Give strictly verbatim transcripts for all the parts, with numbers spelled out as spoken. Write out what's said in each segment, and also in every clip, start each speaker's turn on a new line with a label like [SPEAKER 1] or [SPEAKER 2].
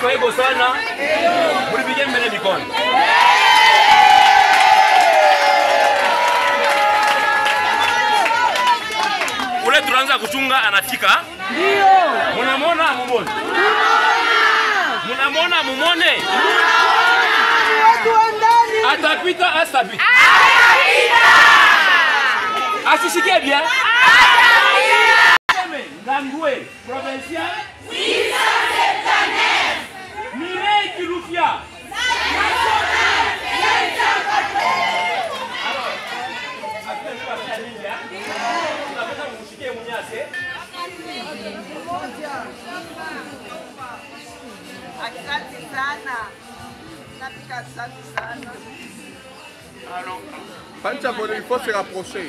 [SPEAKER 1] Mufurahi sana. Mlipige mbele mikono. Ule tunaanza kuchunga anafika.
[SPEAKER 2] Ndio.
[SPEAKER 1] Mnamwona mumone? Mnamwona mumone? Atapita asapita. Atapita. Asisikie bien. Atapita. Ngandwe, provincial. six cent septantaneuf. Mireille Kilufya. National. cinq cent quatre-vingts. Alors, après je vais faire l'India. On a besoin de vous chiquer Mouniasse.
[SPEAKER 3] Asante sana. Napika asante sana.
[SPEAKER 1] Alors,
[SPEAKER 4] Pancha, il faut se rapprocher.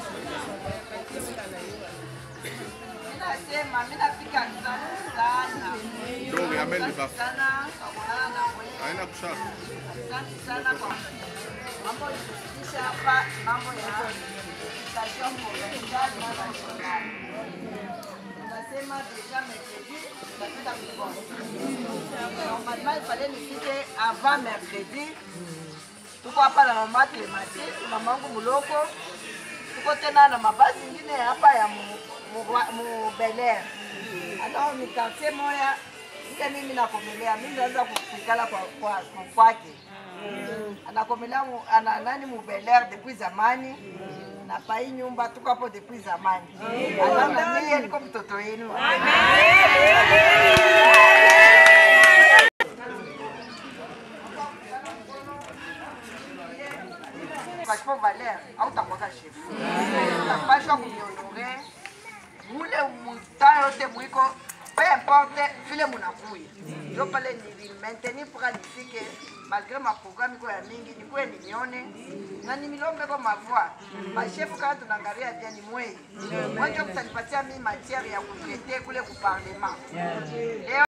[SPEAKER 3] Ninasema mimi napika asante sana.
[SPEAKER 4] Donc, il amène les baffes.
[SPEAKER 3] Sana kwa na wewe.
[SPEAKER 4] Haina kushaka.
[SPEAKER 3] Asante sana kwa mambo ya hapa, mambo ya station provinciale na national. Nasema déjà mercredi, tunapenda kukonga. Normalement, il fallait nous quitter avant mercredi. Tuko hapa na mama Clémentine, mama wangu Muloko. Tuko tena na mabasi nyingine hapa ya mu, mu, mu Bel Air. Alors ni quartier moya, ndio mimi nakomelea. Mimi naanza kuikala kwa kwa kwake. Anakomelea ana nani mu Bel Air depuis zamani. Na pa hii nyumba tuko hapo depuis zamani. Alors na mimi niko mtoto wenu. Kwa Valère, hautakosa chef. Unapaswa kunionore. Mule mutano yote mwiko, peu importe vile munakuya. Ndio pale ni maintenir pour que malgré ma programme iko ya mingi, nikuwe nione na nimilombe kwa mavua. Mashefu kama tunaangalia bien ni mwei. Mwanzo mtanipatia mimi matière ya kutraiter kule ku parlement.